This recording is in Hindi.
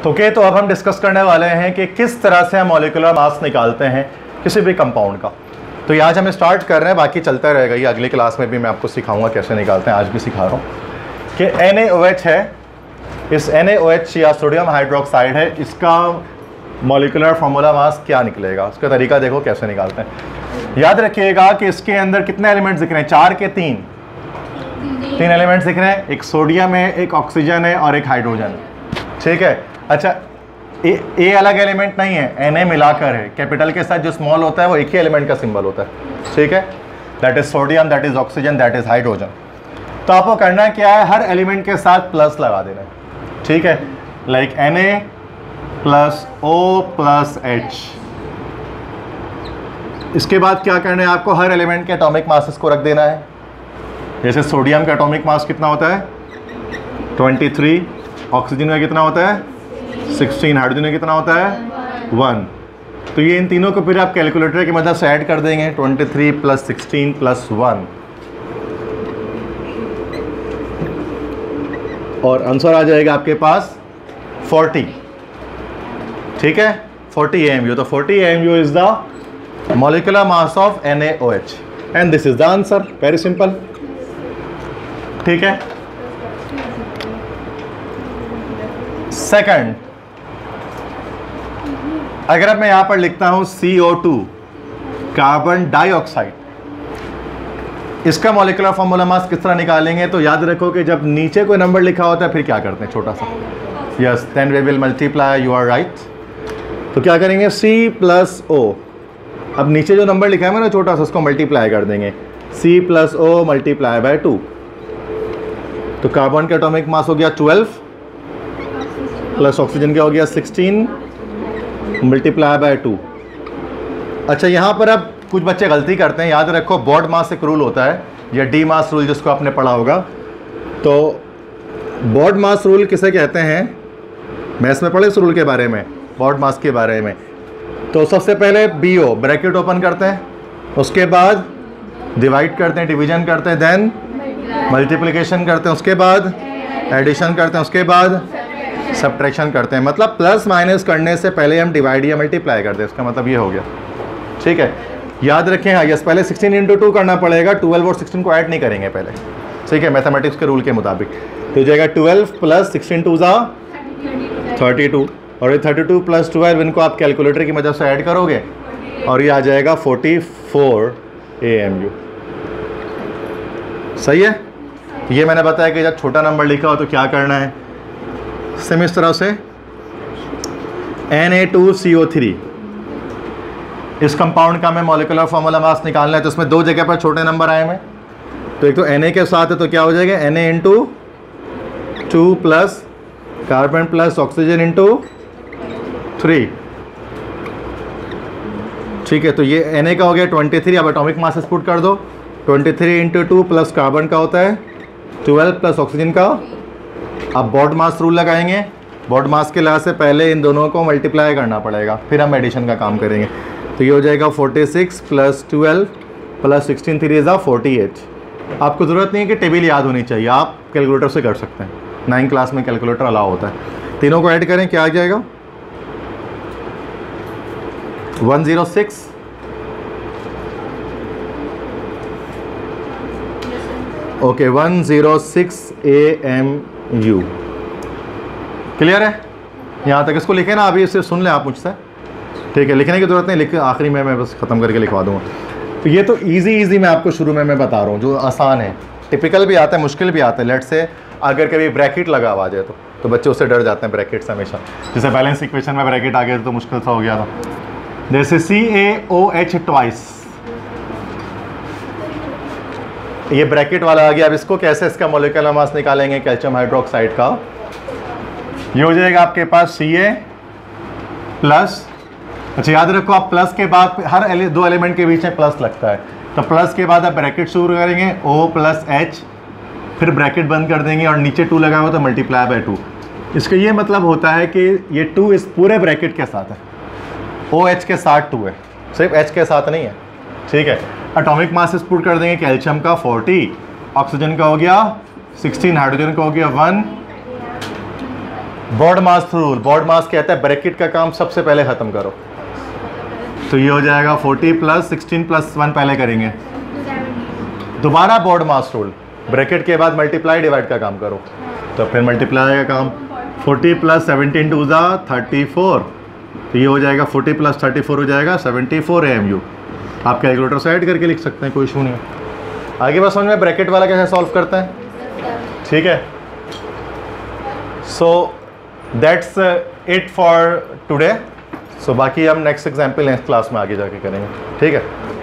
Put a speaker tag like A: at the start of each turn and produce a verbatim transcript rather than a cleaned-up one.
A: ओके, तो अब हम डिस्कस करने वाले हैं कि किस तरह से हम मॉलिक्यूलर मास निकालते हैं किसी भी कंपाउंड का। तो ये आज हम स्टार्ट कर रहे हैं, बाकी चलता रहेगा। ये अगली क्लास में भी मैं आपको सिखाऊंगा कैसे निकालते हैं, आज भी सिखा रहा हूँ कि एन ए ओ एच है। इस एन ए ओ एच या सोडियम हाइड्रोक्साइड है, इसका मॉलिक्यूलर फार्मूला मास क्या निकलेगा, उसका तरीका देखो कैसे निकालते हैं। याद रखिएगा कि इसके अंदर कितने एलिमेंट्स दिख रहे हैं, चार के तीन तीन एलिमेंट्स दिख रहे हैं। एक सोडियम है, एक ऑक्सीजन है और एक हाइड्रोजन है। ठीक है, अच्छा ए, ए अलग एलिमेंट नहीं है, एन ए मिलाकर है। कैपिटल के साथ जो स्मॉल होता है वो एक ही एलिमेंट का सिंबल होता है। ठीक है, that is sodium, that is oxygen, that is hydrogen. तो आपको करना क्या है, हर एलिमेंट के साथ प्लस लगा देना है। ठीक है, like N A plus O plus H. इसके बाद क्या करना है आपको, हर एलिमेंट के एटॉमिक मासेस को रख देना है। जैसे सोडियम का एटॉमिक मास कितना होता है तेईस, ऑक्सीजन का कितना होता है सोलह, हाइड्रोजन का कितना होता है वन। तो ये इन तीनों को फिर आप कैलकुलेटर की मदद से ऐड कर देंगे, तेईस प्लस सोलह प्लस वन, और आंसर आ जाएगा आपके पास चालीस। ठीक है, चालीस ए एम यू। तो चालीस A M U is the molecular mass of N A O H and this is the answer. Very simple. ठीक है, सेकंड, अगर अब मैं यहां पर लिखता हूं C O two, carbon dioxide, इसका मॉलिक्यूलर फार्मूला मास किस तरह निकालेंगे। तो याद रखो कि जब नीचे कोई नंबर लिखा होता है फिर क्या करते हैं, छोटा सा, yes, then we will multiply, you are right. तो क्या करेंगे, C प्लस ओ, अब नीचे जो नंबर लिखा है मैंने छोटा सा, उसको मल्टीप्लाई कर देंगे, C plus O multiply by two. तो कार्बन का एटॉमिक मास हो गया ट्वेल्व, प्लस ऑक्सीजन का हो गया सिक्सटीन मल्टीप्लाई बाय टू। अच्छा, यहाँ पर अब कुछ बच्चे गलती करते हैं। याद रखो बॉड मास एक रूल होता है, या डी मास रूल जिसको आपने पढ़ा होगा। तो बॉड मास रूल किसे कहते हैं, मैथ्स में पढ़े इस रूल के बारे में, बॉड मास के बारे में। तो सबसे पहले बी ओ ब्रैकेट ओपन करते हैं, उसके बाद डिवाइड करते हैं, डिवीजन करते हैं, देन मल्टीप्लिकेशन करते हैं, उसके बाद एडिशन करते हैं, उसके बाद सब्ट्रैक्शन करते हैं। मतलब प्लस माइनस करने से पहले हम डिवाइड या मल्टीप्लाई करते हैं, इसका मतलब ये हो गया। ठीक है, याद रखें, हाँ यस, पहले सोलह इंटू टू करना पड़ेगा, ट्वेल्व और सिक्सटीन को ऐड नहीं करेंगे पहले। ठीक है, मैथमेटिक्स के रूल के मुताबिक। तो जाएगा ट्वेल्व प्लस सिक्सटीन टू ज़ा थर्टी टू, और ये थर्टी टू प्लस ट्वेल्व, इनको आप कैलकुलेटर की मदद से ऐड करोगे और ये आ जाएगा forty four A M U. सही है, ये मैंने बताया कि जब छोटा नंबर लिखा हो तो क्या करना है, सेम इस तरह से N A two C O three, इस कंपाउंड का हमें मॉलिक्यूलर फार्मूला मास निकालना है। तो उसमें दो जगह पर छोटे नंबर आए हैं। तो एक तो एन ए के साथ है, तो क्या हो जाएगा, N A into two plus carbon plus oxygen into three. ठीक है, तो ये एन ए का हो गया ट्वेंटी थ्री। अब एटॉमिक मास पुट कर दो, twenty three into two plus carbon का होता है ट्वेल्व प्लस ऑक्सीजन का। अब बॉड मास रूल लगाएंगे, बॉड मास के लिहाज से पहले इन दोनों को मल्टीप्लाई करना पड़ेगा, फिर हम एडिशन का काम करेंगे। तो ये हो जाएगा forty six plus twelve plus sixteen, three is forty eight. आपको ज़रूरत नहीं है कि टेबल याद होनी चाहिए, आप कैलकुलेटर से कर सकते हैं, नाइन क्लास में कैलकुलेटर अलाउ होता है। तीनों को ऐड करें, क्या आ जाएगा, one zero six, okay, one zero six A M U. Clear है, यहाँ तक इसको लिखे ना, अभी इसे सुन लें आप मुझसे। ठीक है, लिखने की ज़रूरत नहीं, लिख आखिरी में मैं बस ख़त्म करके लिखवा दूँगा। तो ये तो इजी इजी मैं आपको शुरू में मैं बता रहा हूँ, जो आसान है। टिपिकल भी आता है, मुश्किल भी आता है। लेट से अगर कभी ब्रैकेट लगा हुआ जाए तो तो बच्चे उससे डर जाते हैं, ब्रैकेट से हमेशा। जैसे बैलेंस इक्वेशन में ब्रैकेट आ गया तो मुश्किल सा हो गया था। जैसे C A O H twice, ये ब्रैकेट वाला आ गया। अब इसको कैसे, इसका मॉलिक्यूलर मास निकालेंगे कैल्शियम हाइड्रोक्साइड का। ये हो जाएगा आपके पास सी ए प्लस, अच्छा याद रखो आप प्लस के बाद हर एले, दो एलिमेंट के बीच में प्लस लगता है। तो प्लस के बाद आप ब्रैकेट शुरू करेंगे, ओ प्लस एच, फिर ब्रैकेट बंद कर देंगे और नीचे टू लगा हुआ तो मल्टीप्लाई बाय टू। इसका ये मतलब होता है कि ये टू इस पूरे ब्रैकेट के साथ है, ओ एच के साथ टू है, सिर्फ एच के साथ नहीं है। ठीक है, एटॉमिक मास पुट कर देंगे, कैल्शियम का फोर्टी, ऑक्सीजन का हो गया सिक्सटीन, हाइड्रोजन का हो गया one, BODMAS rule, BODMAS कहता है ब्रैकेट का काम सबसे पहले खत्म करो। तो ये हो जाएगा forty plus sixteen plus one पहले करेंगे, दोबारा बॉड मास रूल, ब्रैकेट के बाद मल्टीप्लाई डिवाइड का काम करो। तो फिर मल्टीप्लाई का काम, फोर्टी प्लस सेवनटीन टू ज़ा थर्टी फोर, तो ये हो जाएगा फोर्टी प्लस थर्टी फोर हो जाएगा seventy four A M U. आप कैलकुलेटर से ऐड करके लिख सकते हैं, कोई इशू नहीं है। आगे बस समझ में ब्रैकेट वाला कैसे सॉल्व करते हैं, ठीक है। So that's it for today. So बाकी हम नेक्स्ट एग्जाम्पल नेक्स्ट क्लास में आगे जाके करेंगे, ठीक है।